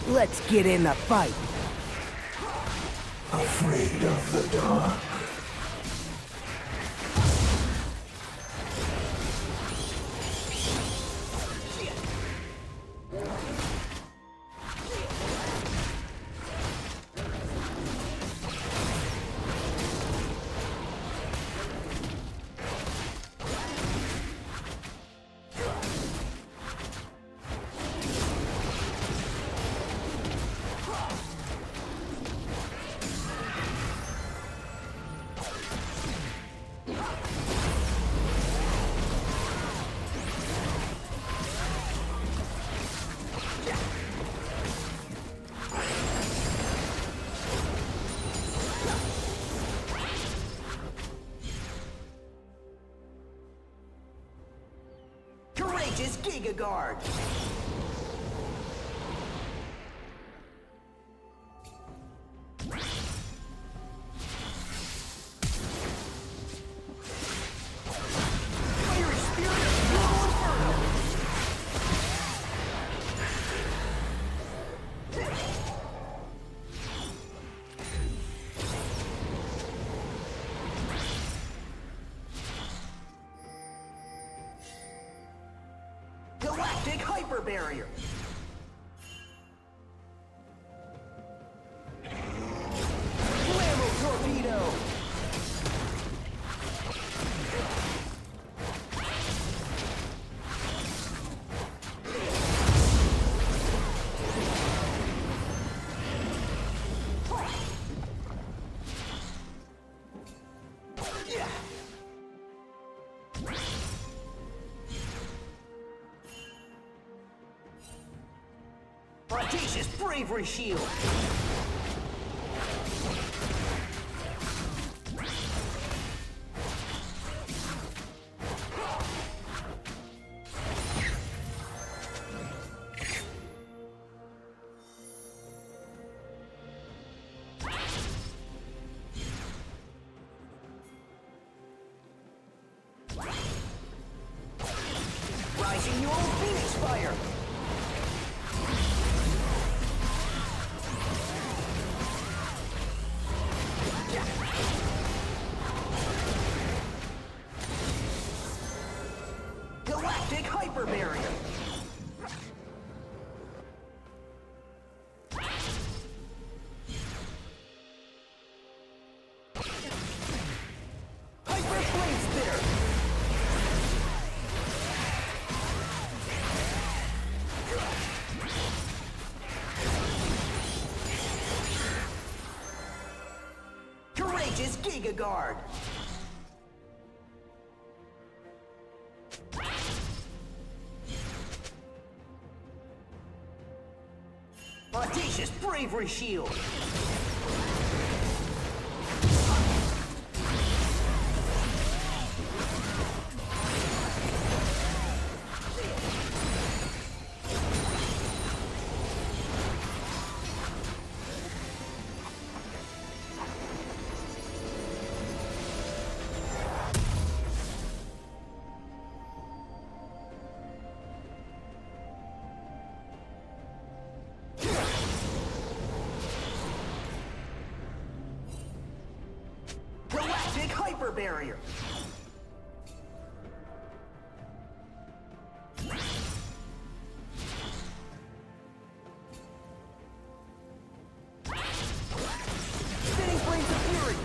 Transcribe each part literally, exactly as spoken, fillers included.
Let's get in the fight. Afraid of the dark? Courageous Giga Guard! Fiery Spirit of Brutal Inferno! Galactic Hyper Barrier! Flammo Torpedo! Yeah! Audacious Bravery Shield! Rising Neural Phoenix Fire! Galactic Hyper Barrier! Hyper Flame Spitter! Courageous Giga Guard! Audacious Bravery Shield! Galactic Hyper Barrier! Spinning Flames of Fury!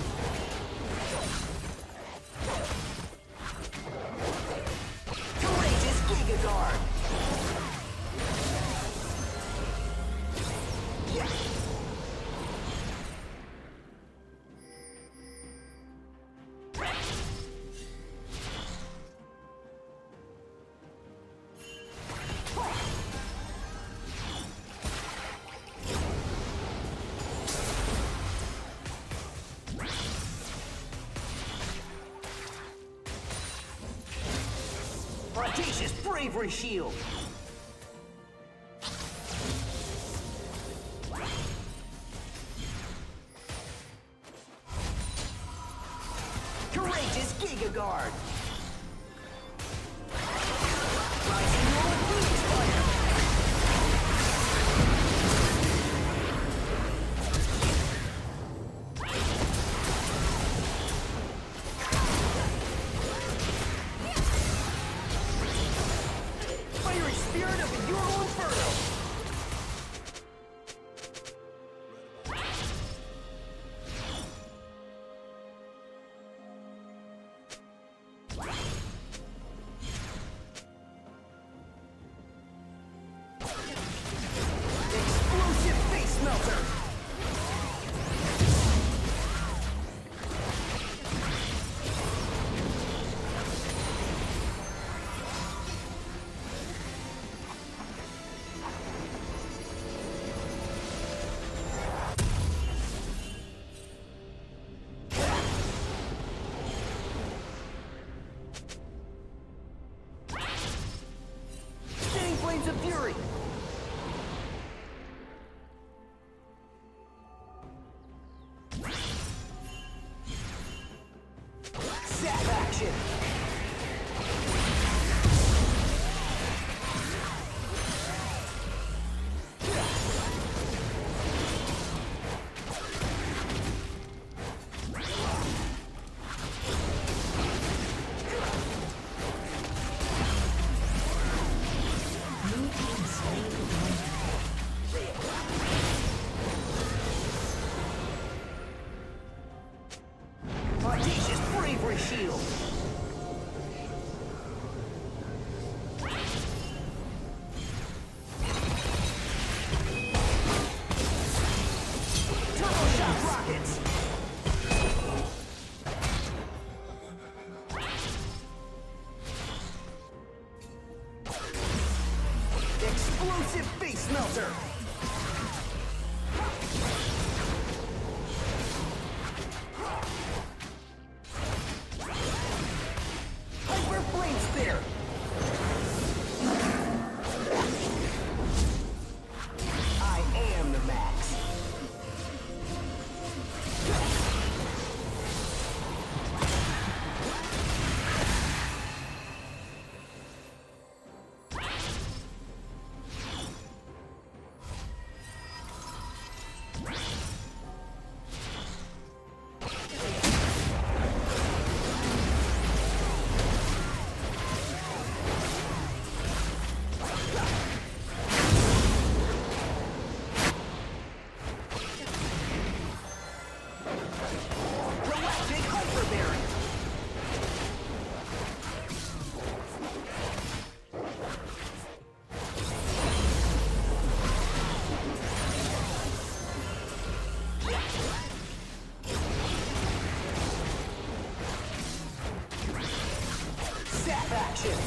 Courageous Giga Guard! Yeah! Audacious Bravery Shield! Courageous Giga Guard! Rising Neural Phoenix Fire! face melter. Flames of fury! Zap action! Audacious bravery shield! Turbo shock rockets! Explosive face melter! Zap action!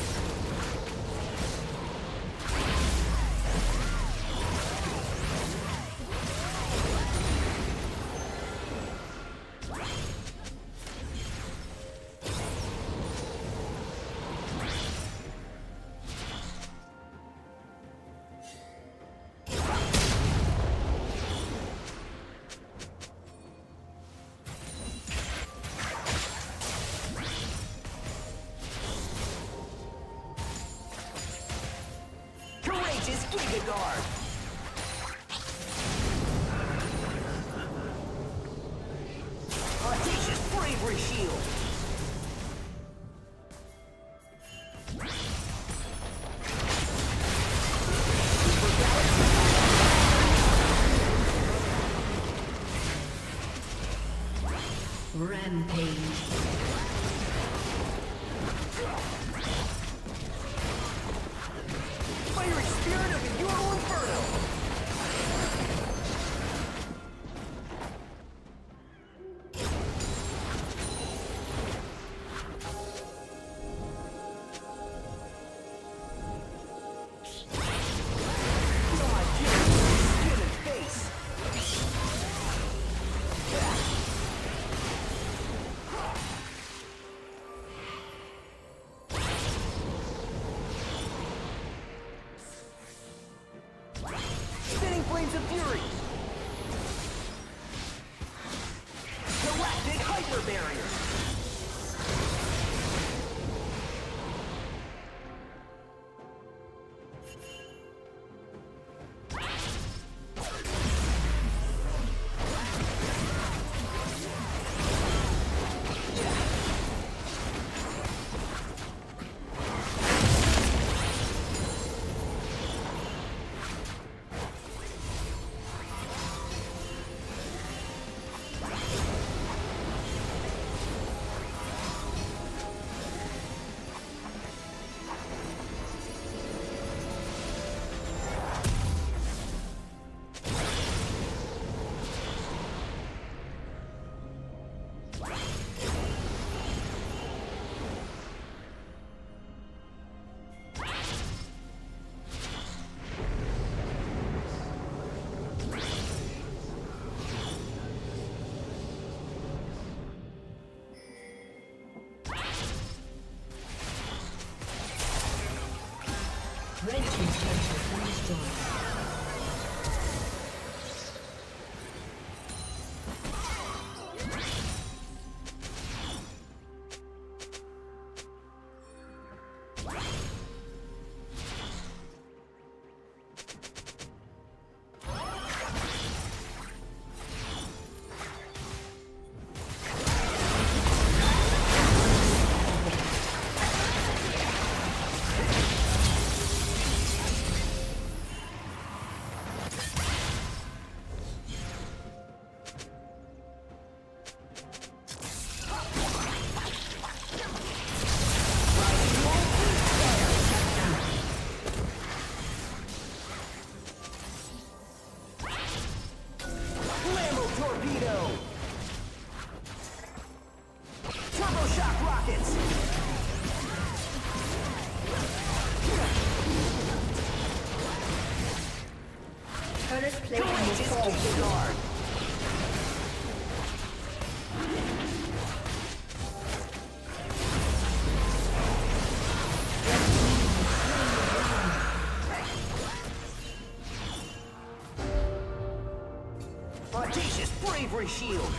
Courageous Giga Guard! Audacious bravery shield! Rampage. Fiery spirit of the Ural Inferno! Feel my fury in skin and face! Spinning flames of fury! Galactic hyper barrier! plating will Courageous fall King soon. Guard. Audacious Bravery Shield.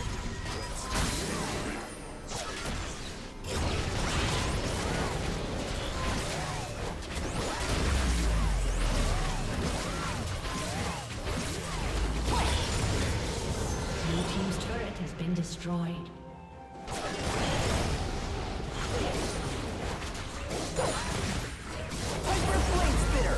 Blue team's turret has been destroyed. Hyper Blade Spitter.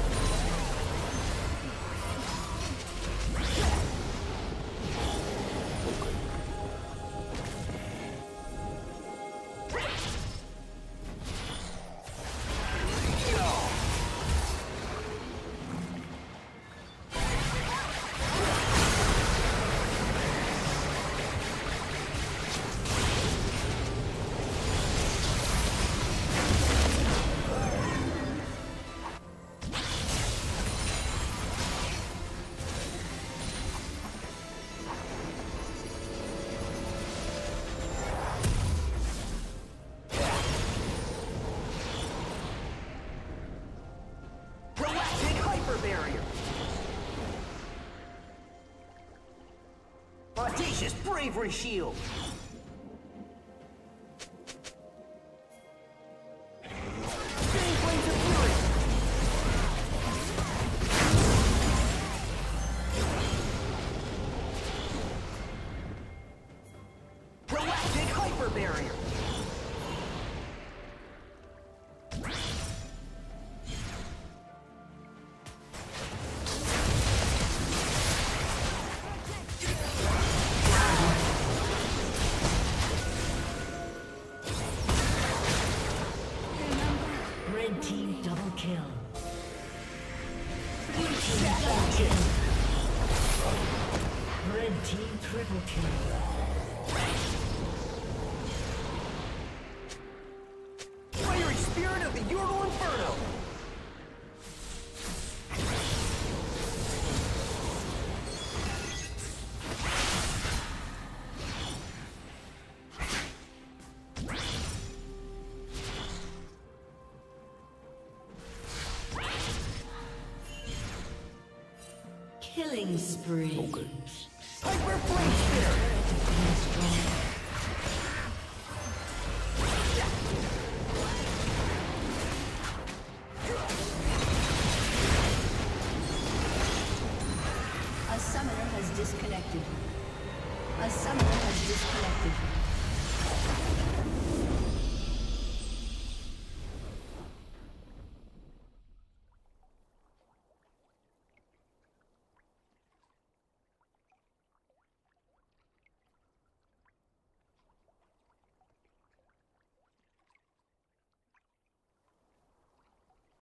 Galactic Hyper Barrier. Audacious Bravery Shield. Spinning Blades of Fury. Galactic Hyper Barrier. Red team double kill. Blue team double kill. Red team triple kill. Fiery Spirit of the Yordle Inferno. Killing spree. Hyper Flame Spitter. A summoner has disconnected. A summoner has disconnected.